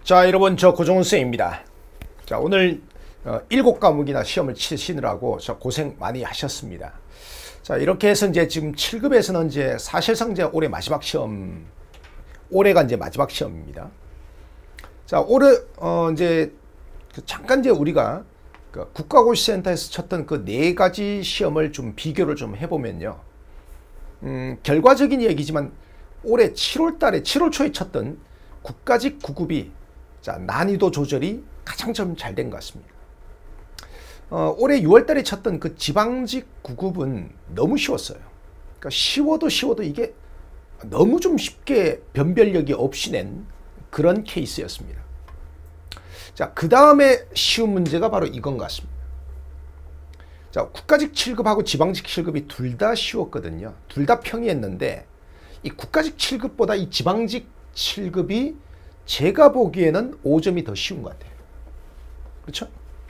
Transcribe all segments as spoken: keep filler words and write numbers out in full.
자, 여러분, 저 고종훈 쌤입니다. 자, 오늘 어, 일곱 과목이나 시험을 치시느라고 저 고생 많이 하셨습니다. 자, 이렇게 해서 이제 지금 칠 급에서는 이제 사실상 이제 올해 마지막 시험, 올해가 이제 마지막 시험입니다. 자, 올해 어 이제 잠깐 이제 우리가 그 국가고시센터에서 쳤던 그 네 가지 시험을 좀 비교를 좀 해보면요. 음, 결과적인 얘기지만 올해 칠월 달에 칠월 초에 쳤던 국가직 구 급이 자, 난이도 조절이 가장 좀 잘 된 것 같습니다. 어, 올해 유월 달에 쳤던 그 지방직 구 급은 너무 쉬웠어요. 그러니까 쉬워도 쉬워도 이게 너무 좀 쉽게 변별력이 없이 낸 그런 케이스였습니다. 자, 그 다음에 쉬운 문제가 바로 이건 것 같습니다. 자, 국가직 칠 급하고 지방직 칠 급이 둘 다 쉬웠거든요. 둘 다 평이했는데 이 국가직 칠 급보다 이 지방직 칠 급이 제가 보기에는 오 점이 더 쉬운 것 같아요. 그렇죠?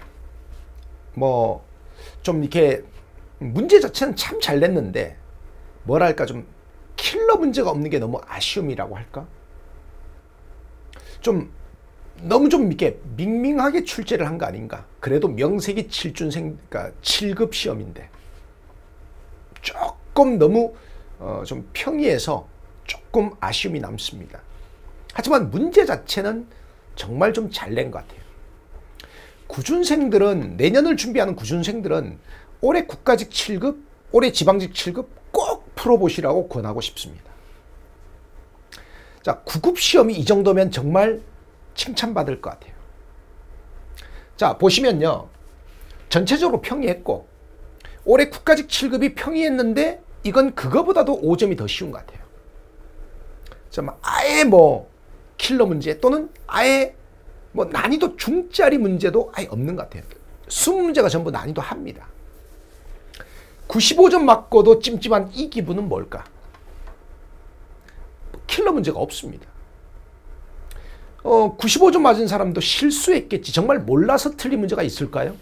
뭐 좀 이렇게 문제 자체는 참 잘 냈는데 뭐랄까 좀 킬러 문제가 없는 게 너무 아쉬움이라고 할까? 좀 너무 좀 이렇게 밍밍하게 출제를 한 거 아닌가? 그래도 명색이 칠준생, 그러니까 칠 급 시험인데 조금 너무 어 좀 평이해서 조금 아쉬움이 남습니다. 하지만 문제 자체는 정말 좀 잘 낸 것 같아요. 구준생들은, 내년을 준비하는 구준생들은 올해 국가직 칠 급, 올해 지방직 칠 급 꼭 풀어보시라고 권하고 싶습니다. 자, 구 급 시험이 이 정도면 정말 칭찬받을 것 같아요. 자, 보시면요. 전체적으로 평이했고 올해 국가직 칠 급이 평이했는데 이건 그거보다도 오 점이 더 쉬운 것 같아요. 좀 아예 뭐 킬러 문제 또는 아예 뭐 난이도 중짜리 문제도 아예 없는 것 같아요. 이십 문제가 전부 난이도 합니다. 구십오 점 맞고도 찜찜한 이 기분은 뭘까? 킬러 문제가 없습니다. 어, 구십오 점 맞은 사람도 실수했겠지. 정말 몰라서 틀린 문제가 있을까요?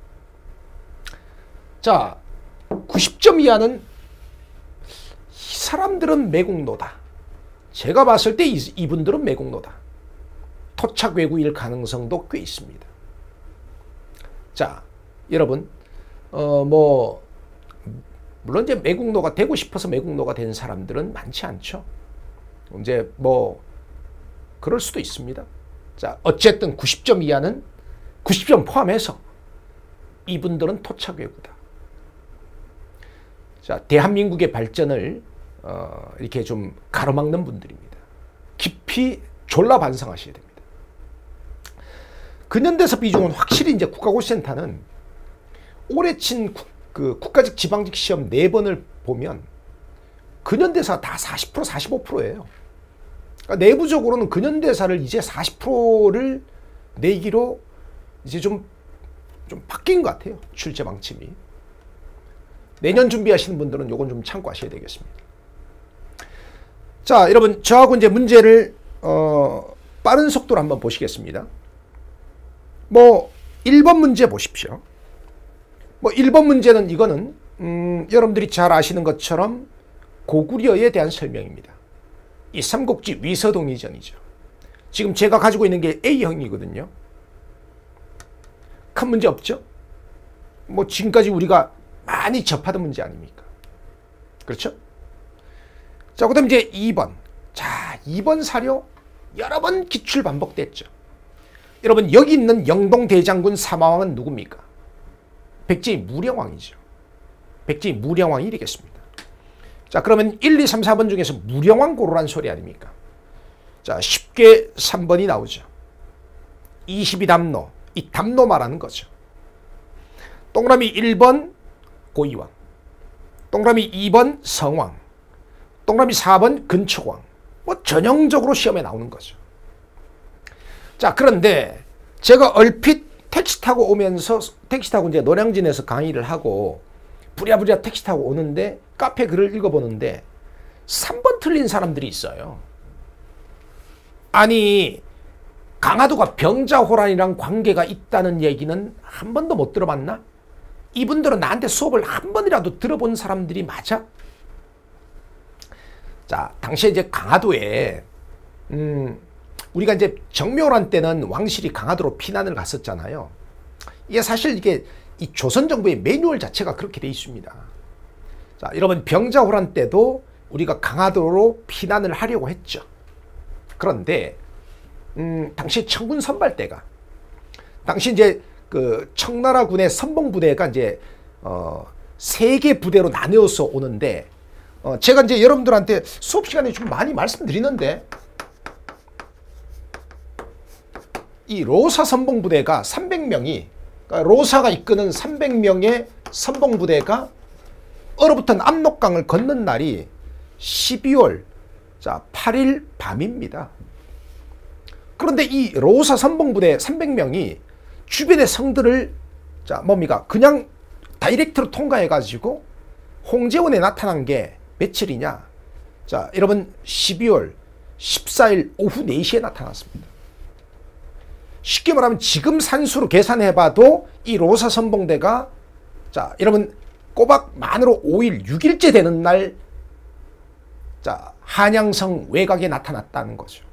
자, 구십 점 이하는 이 사람들은 매국노다. 제가 봤을 때 이, 이분들은 매국노다. 토착 외구일 가능성도 꽤 있습니다. 자, 여러분, 어, 뭐, 물론 이제 매국노가 되고 싶어서 매국노가 된 사람들은 많지 않죠. 이제 뭐, 그럴 수도 있습니다. 자, 어쨌든 구십 점 이하는 구십 점 포함해서 이분들은 토착 외구다. 자, 대한민국의 발전을 어, 이렇게 좀 가로막는 분들입니다. 깊이 졸라 반성하셔야 됩니다. 근현대사 비중은 확실히 이제 국가고시센터는 올해 친 국, 그 국가직 지방직 시험 네 번을 보면 근현대사 다 사십 퍼센트 사십오 퍼센트예요. 그러니까 내부적으로는 근현대사를 이제 사십 퍼센트를 내기로 이제 좀, 좀 바뀐 것 같아요. 출제 방침이. 내년 준비하시는 분들은 요건 좀 참고하셔야 되겠습니다. 자, 여러분, 저하고 이제 문제를 어, 빠른 속도로 한번 보시겠습니다. 뭐 일 번 문제 보십시오. 뭐 일 번 문제는 이거는 음, 여러분들이 잘 아시는 것처럼 고구려에 대한 설명입니다. 이 삼국지 위서동의전이죠. 지금 제가 가지고 있는 게 A형이거든요. 큰 문제 없죠? 뭐 지금까지 우리가 많이 접하던 문제 아닙니까? 그렇죠? 자, 그 다음 이제 이 번. 자, 이 번 사료 여러 번 기출 반복됐죠. 여러분, 여기 있는 영동대장군 사마왕은 누굽니까? 백제의 무령왕이죠. 백제의 무령왕이 되겠습니다. 자, 그러면 일, 이, 삼, 사 번 중에서 무령왕 고르란 소리 아닙니까? 자, 쉽게 삼 번이 나오죠. 이십이 담로. 이 담로 말하는 거죠. 동그라미 일 번 고이왕. 동그라미 이 번 성왕. 동그라미 사 번 근초왕. 뭐 전형적으로 시험에 나오는 거죠. 자, 그런데 제가 얼핏 택시 타고 오면서 택시 타고 이제 노량진에서 강의를 하고 부랴부랴 택시 타고 오는데 카페 글을 읽어보는데 삼 번 틀린 사람들이 있어요. 아니, 강화도가 병자호란이랑 관계가 있다는 얘기는 한 번도 못 들어봤나? 이분들은 나한테 수업을 한 번이라도 들어본 사람들이 맞아? 자, 당시에 이제 강화도에 음, 우리가 이제 정묘란 때는 왕실이 강화도로 피난을 갔었잖아요. 이게 사실 이게 이 조선 정부의 매뉴얼 자체가 그렇게 돼 있습니다. 자, 여러분 병자호란 때도 우리가 강화도로 피난을 하려고 했죠. 그런데 음, 당시 청군 선발대가 당시 이제 그 청나라군의 선봉부대가 이제 어, 세 개 부대로 나뉘어서 오는데 어, 제가 이제 여러분들한테 수업 시간에 좀 많이 말씀드리는데 이 로사 선봉부대가 삼백 명이 그러니까 로사가 이끄는 삼백 명의 선봉부대가 얼어붙은 압록강을 걷는 날이 십이월 자, 팔 일 밤입니다. 그런데 이 로사 선봉부대 삼백 명이 주변의 성들을 자 뭡니까 그냥 다이렉트로 통과해 가지고 홍제원에 나타난 게 며칠이냐. 자 여러분 십이월 십사 일 오후 네 시에 나타났습니다. 쉽게 말하면 지금 산수로 계산해 봐도 이 로사 선봉대가 자 여러분 꼬박 만으로 오 일 육 일째 되는 날 자 한양성 외곽에 나타났다는 거죠.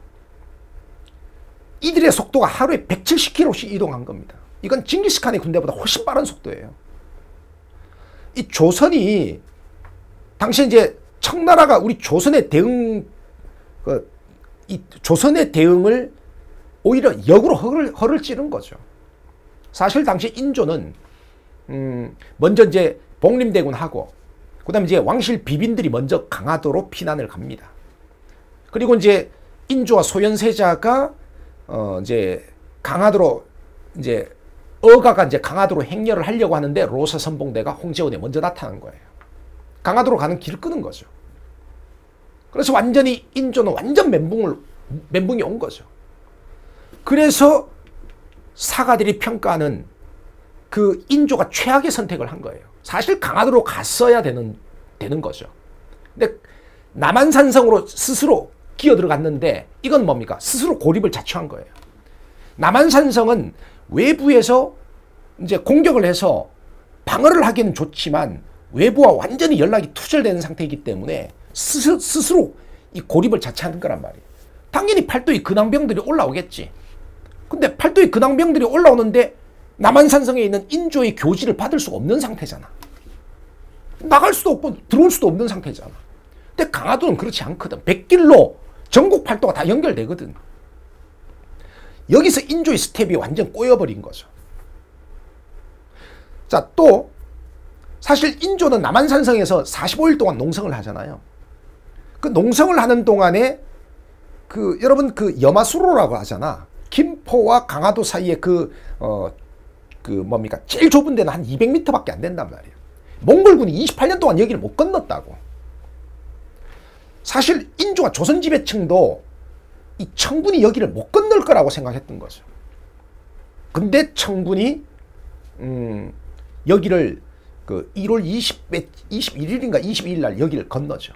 이들의 속도가 하루에 백칠십 킬로미터씩 이동한 겁니다. 이건 징기스칸의 군대보다 훨씬 빠른 속도예요. 이 조선이 당시 이제 청나라가 우리 조선의 대응 그 이 조선의 대응을 오히려 역으로 허를, 허를 찌른 거죠. 사실 당시 인조는 음 먼저 이제 복림대군하고 그다음에 이제 왕실 비빈들이 먼저 강화도로 피난을 갑니다. 그리고 이제 인조와 소현세자가 어 이제 강화도로 이제 어가가 이제 강화도로 행렬을 하려고 하는데 로사 선봉대가 홍제원에 먼저 나타난 거예요. 강화도로 가는 길을 끄는 거죠. 그래서 완전히 인조는 완전 멘붕을 멘붕이 온 거죠. 그래서 사가들이 평가하는 그 인조가 최악의 선택을 한 거예요. 사실 강화도로 갔어야 되는 되는 거죠. 근데 남한산성으로 스스로 기어 들어갔는데 이건 뭡니까? 스스로 고립을 자초한 거예요. 남한산성은 외부에서 이제 공격을 해서 방어를 하기는 좋지만 외부와 완전히 연락이 투절되는 상태이기 때문에 스스, 스스로 이 고립을 자처하는 거란 말이에요. 당연히 팔도의 근황병들이 올라오겠지. 근데 팔도의 근황병들이 올라오는데 남한산성에 있는 인조의 교지를 받을 수가 없는 상태잖아. 나갈 수도 없고 들어올 수도 없는 상태잖아. 근데 강화도는 그렇지 않거든. 백길로 전국 팔도가 다 연결되거든. 여기서 인조의 스텝이 완전 꼬여버린 거죠. 자, 또 사실 인조는 남한산성에서 사십오 일 동안 농성을 하잖아요. 그 농성을 하는 동안에 그 여러분 그 여마수로라고 하잖아. 김포와 강화도 사이에 그 어 그 뭡니까 제일 좁은 데는 한 이백 미터밖에 안 된단 말이에요. 몽골군이 이십팔 년 동안 여기를 못 건넜다고. 사실 인조와 조선 지배층도 이 청군이 여기를 못 건널 거라고 생각했던 거죠. 근데 청군이 음 여기를 그 일월 이십일 일인가 이십이 일 날 여기를 건너죠.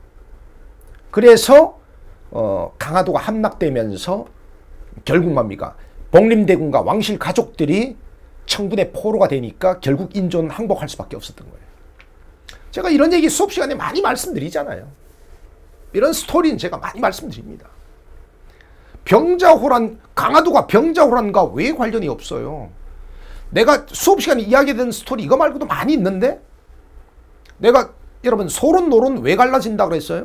그래서 어 강화도가 함락되면서 결국 뭡니까 복림대군과 왕실 가족들이 청군의 포로가 되니까 결국 인조는 항복할 수밖에 없었던 거예요. 제가 이런 얘기 수업 시간에 많이 말씀드리잖아요. 이런 스토리는 제가 많이 말씀드립니다. 병자호란, 강화도가 병자호란과 왜 관련이 없어요? 내가 수업 시간에 이야기했던 스토리 이거 말고도 많이 있는데 내가 여러분 소론 노론 왜 갈라진다고 그랬어요?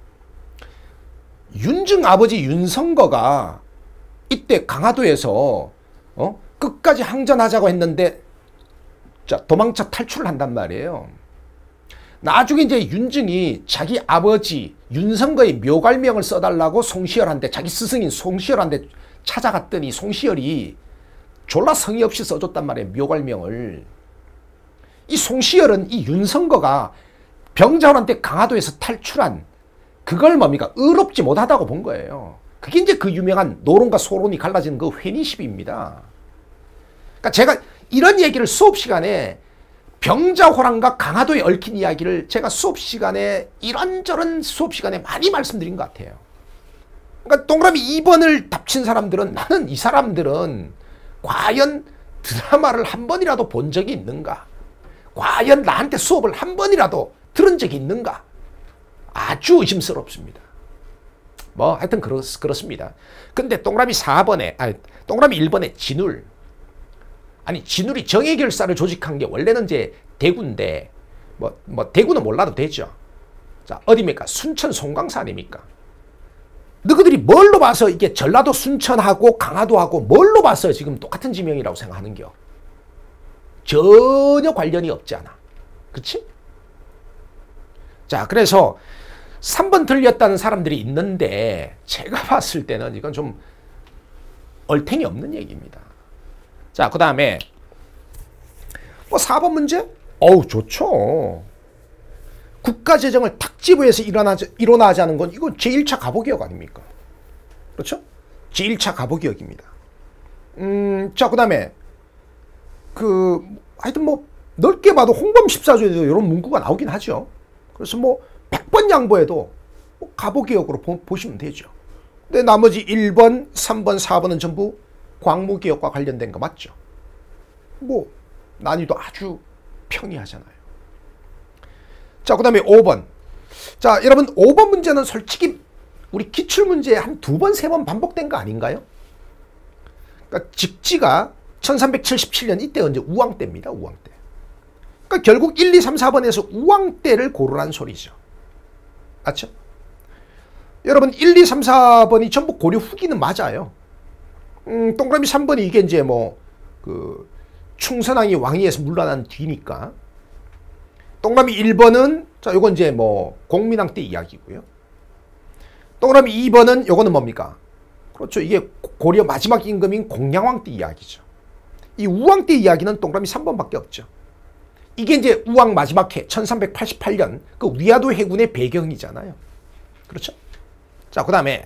윤증 아버지 윤성거가 이때 강화도에서 어? 끝까지 항전하자고 했는데 자 도망쳐 탈출을 한단 말이에요. 나중에 이제 윤증이 자기 아버지 윤성거의 묘갈명을 써달라고 송시열한테 자기 스승인 송시열한테 찾아갔더니 송시열이 졸라 성의 없이 써줬단 말이에요. 묘갈명을. 이 송시열은 이 윤성거가 병자호란때 강화도에서 탈출한 그걸 뭡니까 의롭지 못하다고 본 거예요. 그게 이제 그 유명한 노론과 소론이 갈라지는 그 회니십입니다. 그러니까 제가 이런 얘기를 수업 시간에 병자호란과 강화도에 얽힌 이야기를 제가 수업 시간에 이런저런 수업 시간에 많이 말씀드린 것 같아요. 그러니까 동그라미 이 번을 답친 사람들은 나는 이 사람들은 과연 드라마를 한 번이라도 본 적이 있는가? 과연 나한테 수업을 한 번이라도 들은 적이 있는가? 아주 의심스럽습니다. 뭐 하여튼 그렇, 그렇습니다. 근데 동그라미 사 번에 아니 동그라미 일 번에 진울. 아니 진울이 정예결사를 조직한 게 원래는 이제 대구인데 뭐, 뭐 대구는 몰라도 되죠. 자 어디입니까? 순천 송광사 아닙니까? 너희들이 뭘로 봐서 이게 전라도 순천하고 강화도하고 뭘로 봐서 지금 똑같은 지명이라고 생각하는겨? 전혀 관련이 없잖아. 그치? 자 그래서 삼 번 틀렸다는 사람들이 있는데 제가 봤을 때는 이건 좀 얼탱이 없는 얘기입니다. 자 그 다음에 뭐 사 번 문제? 어우 좋죠. 국가재정을 탁지부에서 일어나지, 일어나자는 건 이건 제일 차 가보기역 아닙니까? 그렇죠? 제일 차 가보기역입니다. 음, 자, 그 다음에 그 하여튼 뭐 넓게 봐도 홍범 십사조에도 이런 문구가 나오긴 하죠. 그래서 뭐 백 번 양보해도 뭐 가보기역으로 보, 보시면 되죠. 근데 나머지 일 번, 삼 번, 사 번은 전부 광무기역과 관련된 거 맞죠? 뭐 난이도 아주 평이하잖아요. 자, 그 다음에 오 번. 자, 여러분 오 번 문제는 솔직히 우리 기출문제에 한 두 번, 세 번 반복된 거 아닌가요? 그러니까 직지가 천삼백칠십칠 년 이때 언제 우왕 때입니다. 우왕 때. 그러니까 결국 일, 이, 삼, 사 번에서 우왕 때를 고르란 소리죠. 맞죠? 여러분 일, 이, 삼, 사 번이 전부 고려 후기는 맞아요. 음, 동그라미 삼 번이 이게 이제 뭐 그 충선왕이 왕위에서 물러난 뒤니까. 동그라미 일 번은 자 요건 이제 뭐 공민왕 때 이야기고요. 동그라미 이 번은 요거는 뭡니까? 그렇죠. 이게 고려 마지막 임금인 공양왕 때 이야기죠. 이 우왕 때 이야기는 동그라미 삼 번밖에 없죠. 이게 이제 우왕 마지막 해 천삼백팔십팔 년 그 위화도 해군의 배경이잖아요. 그렇죠? 자, 그 다음에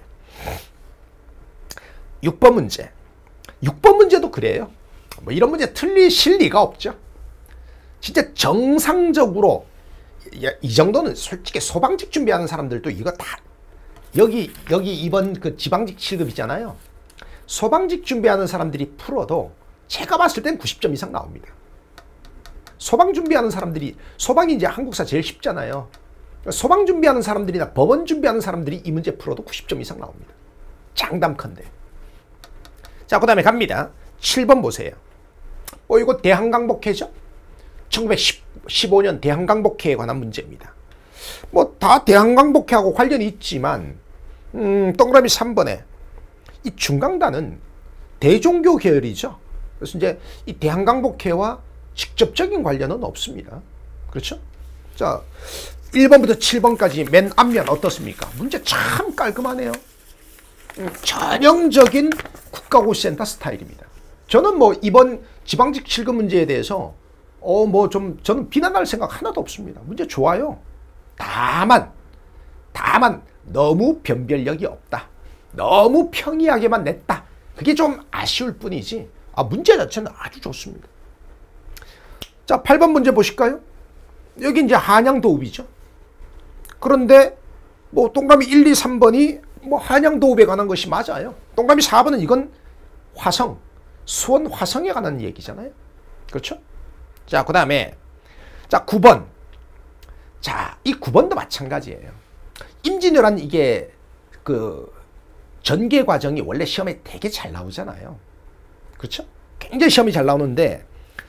육 번 문제. 육 번 문제도 그래요. 뭐 이런 문제 틀리실 리가 없죠. 진짜 정상적으로 이 정도는 솔직히 소방직 준비하는 사람들도 이거 다 여기 여기 이번 그 지방직 칠 급이잖아요. 소방직 준비하는 사람들이 풀어도 제가 봤을 땐 구십 점 이상 나옵니다. 소방 준비하는 사람들이 소방이 이제 한국사 제일 쉽잖아요. 소방 준비하는 사람들이나 법원 준비하는 사람들이 이 문제 풀어도 구십 점 이상 나옵니다. 장담컨대. 자, 그 다음에 갑니다. 칠 번 보세요. 어, 이거 대한강복회죠? 천구백십오 년 대한강복회에 관한 문제입니다. 뭐 다 대한강복회하고 관련이 있지만 음, 동그라미 삼 번에 이 중강단은 대종교 계열이죠. 그래서 이제 이 대한강복회와 직접적인 관련은 없습니다. 그렇죠? 자, 일 번부터 칠 번까지 맨 앞면 어떻습니까? 문제 참 깔끔하네요. 음, 전형적인 국가고시센터 스타일입니다. 저는 뭐 이번 지방직 칠 급 문제에 대해서 어 뭐 좀 저는 비난할 생각 하나도 없습니다. 문제 좋아요. 다만 다만 너무 변별력이 없다. 너무 평이하게만 냈다. 그게 좀 아쉬울 뿐이지 아 문제 자체는 아주 좋습니다. 자, 팔 번 문제 보실까요? 여기 이제 한양도읍이죠. 그런데 뭐 동그라미 일, 이, 삼 번이 뭐 한양도읍에 관한 것이 맞아요. 동그라미 사 번은 이건 화성, 수원 화성에 관한 얘기잖아요. 그렇죠? 자, 그 다음에 자, 구 번. 자, 이 구 번도 마찬가지예요. 임진왜란 이게 그 전개 과정이 원래 시험에 되게 잘 나오잖아요. 그렇죠? 굉장히 시험이 잘 나오는데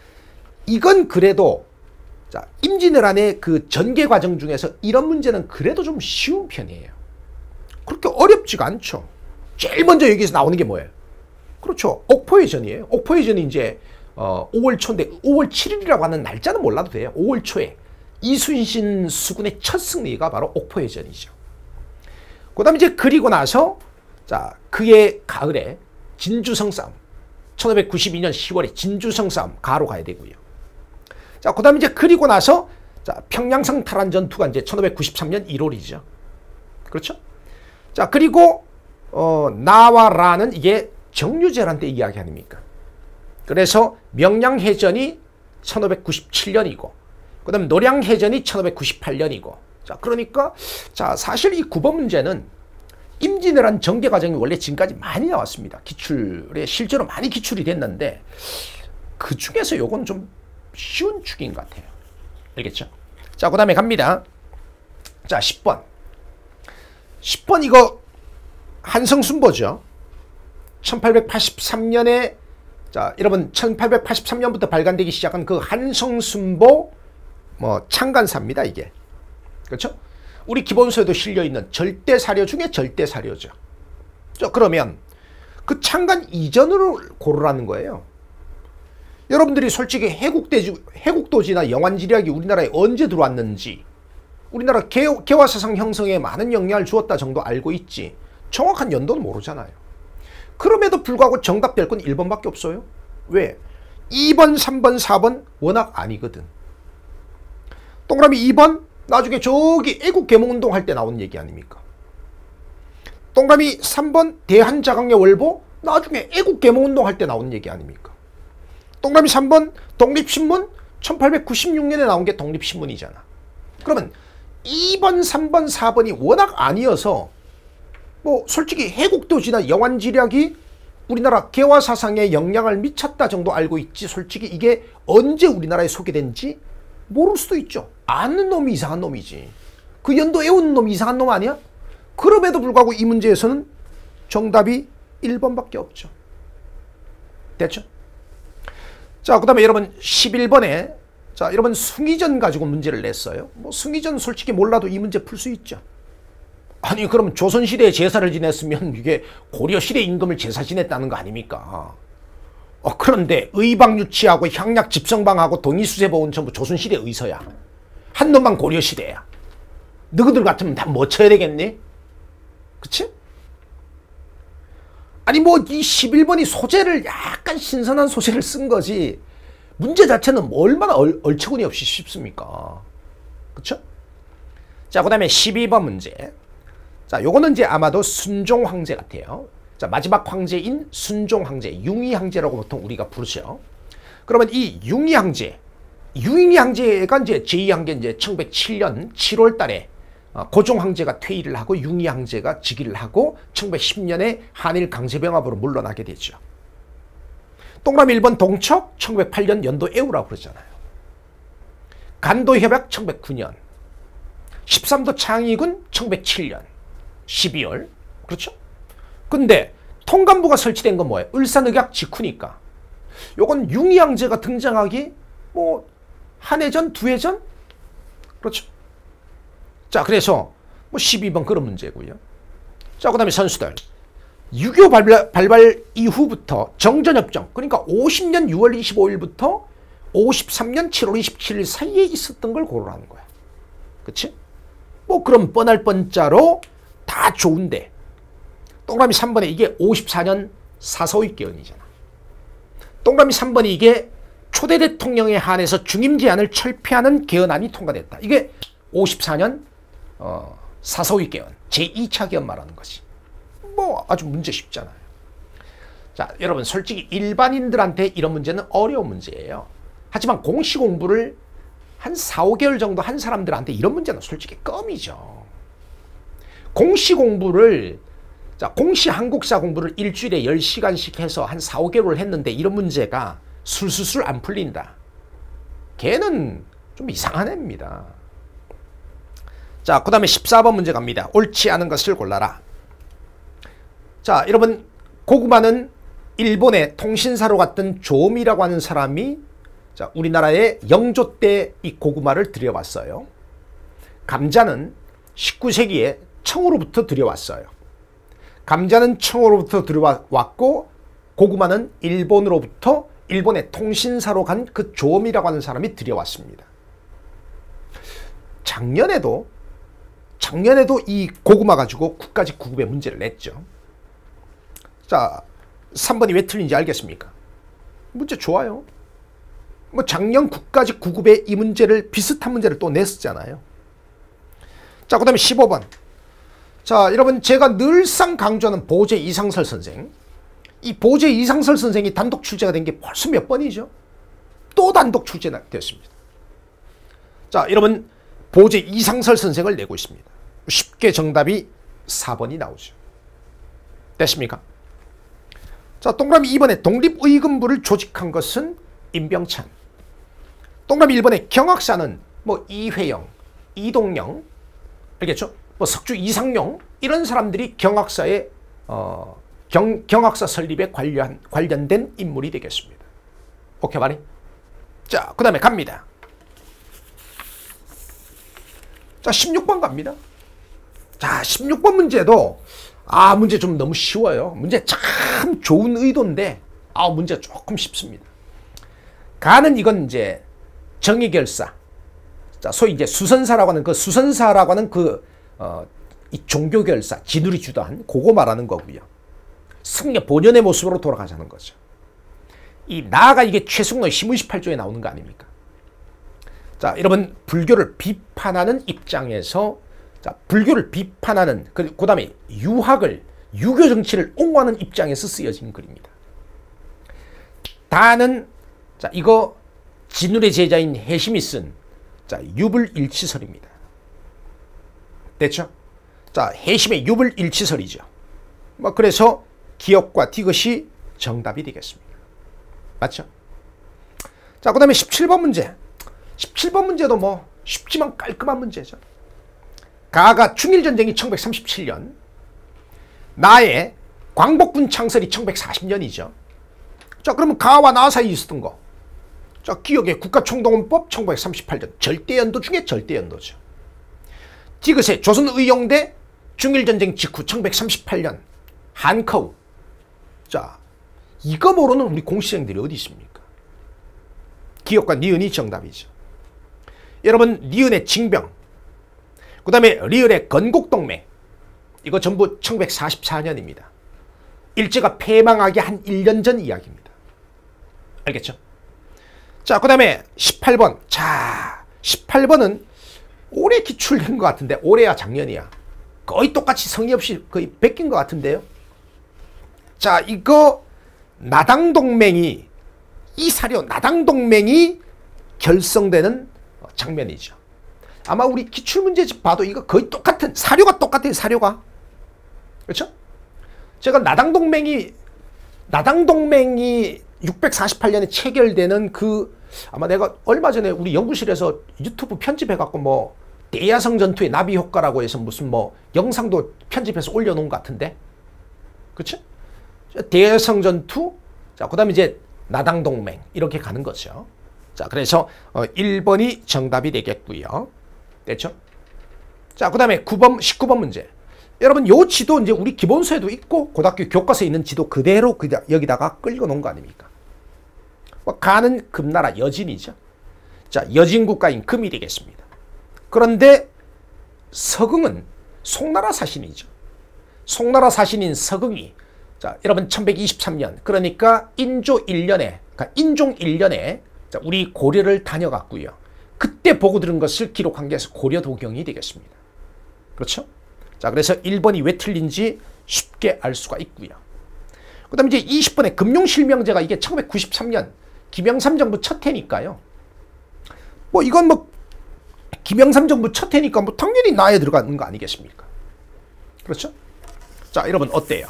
이건 그래도 자, 임진왜란의 그 전개 과정 중에서 이런 문제는 그래도 좀 쉬운 편이에요. 그렇게 어렵지가 않죠. 제일 먼저 여기서 나오는 게 뭐예요? 그렇죠. 옥포의 전이에요. 옥포의 전이 이제 어, 오월 초인데 오월 칠 일이라고 하는 날짜는 몰라도 돼요. 오월 초에 이순신 수군의 첫 승리가 바로 옥포의 전이죠. 그 다음에 이제 그리고 나서 자, 그의 가을에 진주성 싸움 천오백구십이 년 시월에 진주성 싸움 가로 가야 되고요. 자, 그 다음에 이제 그리고 나서 자, 평양성 탈환 전투가 이제 천오백구십삼 년 일월이죠. 그렇죠? 자, 그리고 어, 나와 라는 이게 정유재란 때 이야기 아닙니까? 그래서 명량해전이 천오백구십칠 년이고 그 다음 노량해전이 천오백구십팔 년이고 자, 그러니까 자, 사실 이 구 번 문제는 임진왜란 전개 과정이 원래 지금까지 많이 나왔습니다. 기출에 실제로 많이 기출이 됐는데 그 중에서 요건 좀 쉬운 축인 것 같아요. 알겠죠? 자, 그 다음에 갑니다. 자, 십 번. 십 번 이거 한성순보죠. 천팔백팔십삼 년에 자 여러분 천팔백팔십삼 년부터 발간되기 시작한 그 한성순보 뭐 창간사입니다. 이게 그렇죠? 우리 기본서에도 실려있는 절대사료 중에 절대사료죠. 자, 그러면 그 창간 이전으로 고르라는 거예요. 여러분들이 솔직히 해국대지, 해국도지나 영환지략이 우리나라에 언제 들어왔는지 우리나라 개, 개화사상 형성에 많은 영향을 주었다 정도 알고 있지 정확한 연도는 모르잖아요. 그럼에도 불구하고 정답될 건 일 번밖에 없어요. 왜? 이 번, 삼 번, 사 번 워낙 아니거든. 동그라미 이 번 나중에 저기 애국개몽운동 할 때 나온 얘기 아닙니까? 동그라미 삼 번 대한자강의 월보 나중에 애국개몽운동 할 때 나온 얘기 아닙니까? 동그라미 삼 번 독립신문 천팔백구십육 년에 나온 게 독립신문이잖아. 그러면 이 번, 삼 번, 사 번이 워낙 아니어서 뭐 솔직히 해국도지나 영환지략이 우리나라 개화사상에 영향을 미쳤다 정도 알고 있지 솔직히 이게 언제 우리나라에 소개된지 모를 수도 있죠. 아는 놈이 이상한 놈이지. 그 연도 외우는 놈이 이상한 놈 아니야? 그럼에도 불구하고 이 문제에서는 정답이 일 번밖에 없죠. 됐죠? 자, 그 다음에 여러분 십일 번에 자 여러분 숭의전 가지고 문제를 냈어요. 뭐 숭의전 솔직히 몰라도 이 문제 풀 수 있죠. 아니 그럼 조선시대에 제사를 지냈으면 이게 고려시대 임금을 제사 지냈다는 거 아닙니까? 어, 그런데 의방유치하고 향약 집성방하고 동의수세보은 전부 조선시대 의서야. 한 놈만 고려시대야. 너희들 같으면 다 뭐 쳐야 되겠니? 그치? 아니 뭐 이 십일 번이 소재를 약간 신선한 소재를 쓴 거지 문제 자체는 뭐 얼마나 얼, 얼처구니 없이 쉽습니까? 그쵸? 자, 그 다음에 십이 번 문제. 자, 요거는 이제 아마도 순종 황제 같아요. 자, 마지막 황제인 순종 황제, 융희 황제라고 보통 우리가 부르죠. 그러면 이 융희 황제, 융희 황제가 이제 제이 황제 이제 천백칠 년 칠월 달에 고종 황제가 퇴위를 하고 융희 황제가 즉위를 하고 천백십 년에 한일 강제병합으로 물러나게 되죠. 동그라미 일 번 동척 천백팔 년 연도 애우라고 그러잖아요. 간도협약 천백구 년, 십삼 도 창의군 천백칠 년 십이 월. 그렇죠? 근데 통감부가 설치된 건 뭐예요? 을사늑약 직후니까. 요건 융희 황제가 등장하기 뭐 한 해 전, 두 해 전? 그렇죠? 자, 그래서 뭐 십이 번 그런 문제고요. 자, 그 다음에 선수들. 유교 발발, 발발 이후부터 정전협정, 그러니까 오십 년 유월 이십오일부터 오십삼 년 칠월 이십칠일 사이에 있었던 걸 고르라는 거야. 그치? 뭐 그럼 뻔할 뻔자로 다 좋은데 동그라미 삼 번에 이게 오십사 년 사서위개헌이잖아. 동그라미 삼 번이 이게 초대 대통령에 한해서 중임 제한을 철폐하는 개헌안이 통과됐다. 이게 오십사 년 어, 사서위개헌 제이 차 개헌 말하는 거지. 뭐 아주 문제 쉽잖아요. 자, 여러분 솔직히 일반인들한테 이런 문제는 어려운 문제예요. 하지만 공시 공부를 한 사, 오 개월 정도 한 사람들한테 이런 문제는 솔직히 껌이죠. 공시 공부를 자, 공시 한국사 공부를 일주일에 열 시간씩 해서 한 사, 오 개월을 했는데 이런 문제가 술술술 안 풀린다. 걔는 좀 이상한 애입니다. 자, 그 다음에 십사 번 문제 갑니다. 옳지 않은 것을 골라라. 자, 여러분 고구마는 일본의 통신사로 갔던 조미라고 하는 사람이 자, 우리나라에 영조 때 이 고구마를 들여왔어요. 감자는 십구 세기에 청으로부터 들여왔어요. 감자는 청으로부터 들여왔고 고구마는 일본으로부터 일본의 통신사로 간 그 조미라고 하는 사람이 들여왔습니다. 작년에도 작년에도 이 고구마 가지고 국가직 구급의 문제를 냈죠. 자, 삼 번이 왜 틀린지 알겠습니까? 문제 좋아요. 뭐 작년 국가직 구급의 이 문제를 비슷한 문제를 또 냈었잖아요. 자, 그 다음에 십오 번. 자, 여러분 제가 늘상 강조하는 보제 이상설 선생. 이 보제 이상설 선생이 단독 출제가 된 게 벌써 몇 번이죠? 또 단독 출제가 됐습니다. 자, 여러분 보제 이상설 선생을 내고 있습니다. 쉽게 정답이 사 번이 나오죠. 됐습니까? 자, 동그라미 이 번에 독립의금부를 조직한 것은 임병찬. 동그라미 일 번에 경학사는 뭐 이회영, 이동영, 알겠죠? 뭐 석주 이상용 이런 사람들이 경학사에 어, 경, 경학사 설립에 관련, 관련된 인물이 되겠습니다. 오케이, 말이? 자, 그 다음에 갑니다. 자, 십육 번 갑니다. 자, 십육 번 문제도, 아, 문제 좀 너무 쉬워요. 문제 참 좋은 의도인데, 아, 문제 조금 쉽습니다. 가는 이건 이제 정의결사. 자, 소위 이제 수선사라고 하는 그 수선사라고 하는 그, 어, 이 종교결사, 진울이 주도한 그거 말하는 거고요. 승려 본연의 모습으로 돌아가자는 거죠. 이 나아가 이게 최승로의 시문십팔 조에 나오는 거 아닙니까? 자, 여러분 불교를 비판하는 입장에서 자, 불교를 비판하는 그, 그 다음에 유학을 유교 정치를 옹호하는 입장에서 쓰여진 글입니다. 다는 자, 이거 진울의 제자인 해심이 쓴 자, 유불일치설입니다. 됐죠? 자, 해심의 유불일치설이죠. 뭐 그래서 기역과 디귿이 정답이 되겠습니다. 맞죠? 자, 그 다음에 십칠 번 문제. 십칠 번 문제도 뭐 쉽지만 깔끔한 문제죠. 가가 중일전쟁이 천구백삼십칠 년, 나의 광복군 창설이 천구백사십 년이죠. 자, 그러면 가와 나 사이에 있었던 거. 자, 기억의 국가총동원법 천구백삼십팔 년, 절대연도 중에 절대연도죠. 디귿의 조선의용대 중일전쟁 직후 천구백삼십팔 년, 한커우. 자, 이거 모르는 우리 공시생들이 어디 있습니까? 기역과 니은이 정답이죠. 여러분, 니은의 징병, 그 다음에 리을의 건국동맹, 이거 전부 천구백사십사 년입니다. 일제가 패망하기 한 일 년 전 이야기입니다. 알겠죠? 자, 그 다음에 십팔 번. 자, 십팔 번은 올해 기출된 것 같은데, 올해야 작년이야. 거의 똑같이 성의 없이 거의 베낀 것 같은데요. 자, 이거 나당동맹이, 이 사료 나당동맹이 결성되는 장면이죠. 아마 우리 기출문제집 봐도 이거 거의 똑같은, 사료가 똑같아요, 사료가. 그렇죠? 제가 나당동맹이, 나당동맹이 육백사십팔 년에 체결되는 그, 아마 내가 얼마 전에 우리 연구실에서 유튜브 편집해갖고 뭐, 대야성 전투의 나비 효과라고 해서 무슨 뭐, 영상도 편집해서 올려놓은 것 같은데. 그렇죠? 대야성 전투, 자, 그 다음에 이제 나당동맹, 이렇게 가는 거죠. 자, 그래서 어, 일 번이 정답이 되겠고요. 됐죠? 자, 그 다음에 구 번, 십구 번 문제. 여러분, 요 지도 이제 우리 기본서에도 있고, 고등학교 교과서에 있는 지도 그대로 그냥 여기다가 끌고 놓은 거 아닙니까? 뭐, 가는 금나라 여진이죠. 자, 여진 국가인 금이 되겠습니다. 그런데 서긍은 송나라 사신이죠. 송나라 사신인 서긍이, 자, 여러분, 천백이십삼 년, 그러니까 인조 일 년에, 그러니까 인종 일 년에 자, 우리 고려를 다녀갔고요. 그때 보고 들은 것을 기록한 게 고려도경이 되겠습니다. 그렇죠? 자, 그래서 일 번이 왜 틀린지 쉽게 알 수가 있고요. 그 다음에 이제 이십 번에 금융실명제가 이게 천구백구십삼 년 김영삼 정부 첫 해니까요. 뭐 이건 뭐 김영삼 정부 첫 해니까 뭐 당연히 나에 들어가는 거 아니겠습니까? 그렇죠? 자, 여러분 어때요?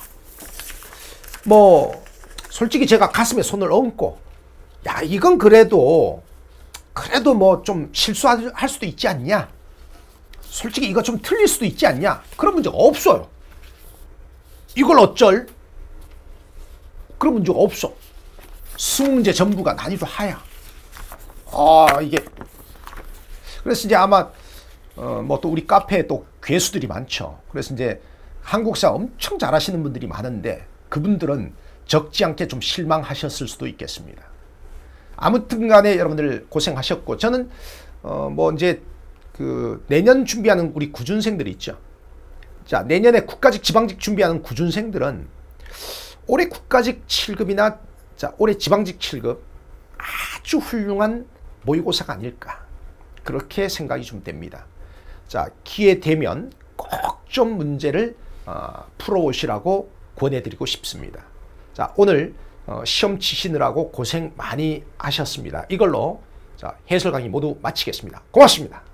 뭐 솔직히 제가 가슴에 손을 얹고 야, 이건 그래도 그래도 뭐 좀 실수할 수도 있지 않냐? 솔직히 이거 좀 틀릴 수도 있지 않냐? 그런 문제가 없어요. 이걸 어쩔? 그런 문제가 없어. 이십 문제 전부가 난이도 하야. 아, 이게 그래서 이제 아마 어, 뭐 또 우리 카페에 또 괴수들이 많죠. 그래서 이제 한국사 엄청 잘하시는 분들이 많은데 그분들은 적지 않게 좀 실망하셨을 수도 있겠습니다. 아무튼 간에 여러분들 고생하셨고, 저는 어 뭐 이제 그 내년 준비하는 우리 구준생들이 있죠. 자, 내년에 국가직 지방직 준비하는 구준생들은 올해 국가직 칠 급이나 자, 올해 지방직 칠 급 아주 훌륭한 모의고사가 아닐까, 그렇게 생각이 좀 됩니다. 자, 기회 되면 꼭 좀 문제를 어, 풀어오시라고 권해드리고 싶습니다. 자, 오늘 어, 시험 치시느라고 고생 많이 하셨습니다. 이걸로 자, 해설 강의 모두 마치겠습니다. 고맙습니다.